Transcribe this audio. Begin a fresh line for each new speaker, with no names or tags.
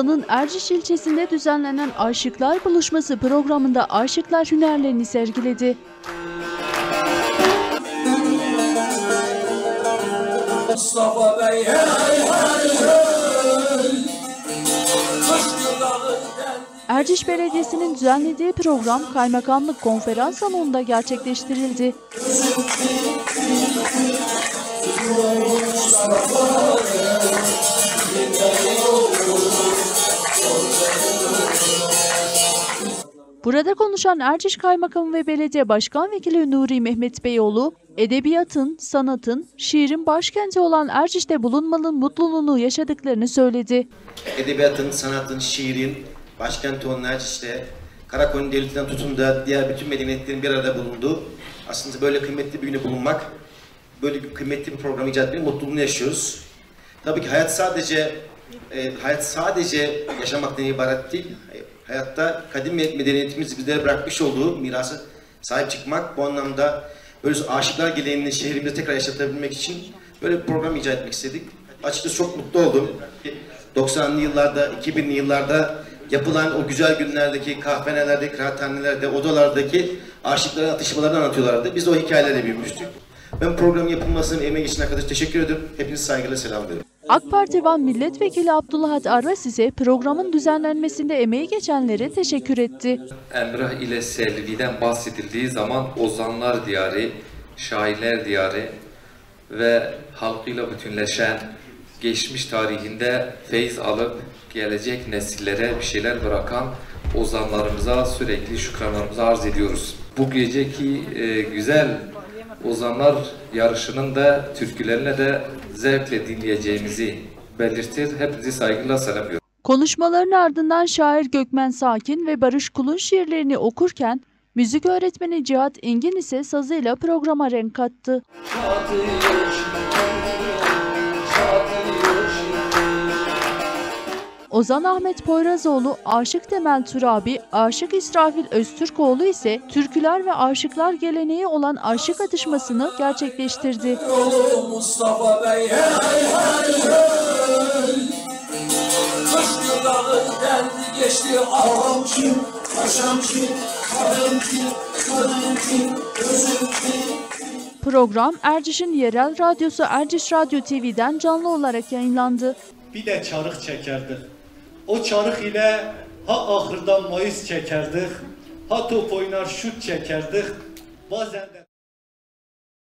Muğla'nın Erciş ilçesinde düzenlenen Aşıklar Buluşması programında aşıklar hünerlerini sergiledi. Mustafa Bey, hey, hey, hey. Erciş Belediyesi'nin düzenlediği program Kaymakamlık Konferans Salonu'nda gerçekleştirildi. Burada konuşan Erciş Kaymakamı ve Belediye Başkan Vekili Nuri Mehmet Beyoğlu, edebiyatın, sanatın, şiirin başkenti olan Erciş'te bulunmanın mutluluğunu yaşadıklarını söyledi.
Edebiyatın, sanatın, şiirin başkenti olan Erciş'te, Karakoyun Devleti'nden tutun da diğer bütün medeniyetlerin bir arada bulunduğu, aslında böyle kıymetli bir güne bulunmak, böyle bir kıymetli bir program icat etmenin mutluluğunu yaşıyoruz. Tabii ki hayat sadece yaşamaktan ibaret değil. Hayatta kadim medeniyetimiz bizlere bırakmış olduğu mirası sahip çıkmak, bu anlamda böyle aşıklar geleneğini şehrimizde tekrar yaşatabilmek için böyle bir program icat etmek istedik. Açıkçası çok mutlu oldum. 90'lı yıllarda, 2000'li yıllarda yapılan o güzel günlerdeki kahvenelerde, kıraathanelerde, odalardaki aşıkların atışmalarını anlatıyorlardı. Biz de o hikayelerle büyümüştük. Ben programın yapılmasının emeği için arkadaşlar teşekkür ederim. Hepinizi saygıyla selamlıyorum.
AK Parti Van Milletvekili Abdullah Arras ise programın düzenlenmesinde emeği geçenlere teşekkür etti.
Emrah ile Selvi'den bahsedildiği zaman ozanlar diyarı, şairler diyarı ve halkıyla bütünleşen, geçmiş tarihinde feyiz alıp gelecek nesillere bir şeyler bırakan ozanlarımıza sürekli şükranlarımızı arz ediyoruz. Bu geceki güzel ozanlar yarışının da türkülerine de zevkle dinleyeceğimizi belirtir. Hepinizi saygıyla selamlıyorum.
Konuşmaların ardından şair Gökmen Sakin ve Barış Kul'un şiirlerini okurken müzik öğretmeni Cihat Engin ise sazıyla programa renk kattı. Ozan Ahmet Poyrazoğlu, Aşık Temel Turabi, Aşık İsrafil Öztürkoğlu ise türküler ve aşıklar geleneği olan aşık atışmasını gerçekleştirdi. Mustafa Bey, hey, hey, hey. Kış yılları geldi geçti, ağam kim, paşam kim, kadın kim, kadın kim, özüm kim. Program Erciş'in yerel radyosu Erciş Radyo TV'den canlı olarak yayınlandı.
Bir de çarık çekerdik. O çarık ile ha ahırdan mayıs çekerdik, ha top oynar şut çekerdik. Bazen de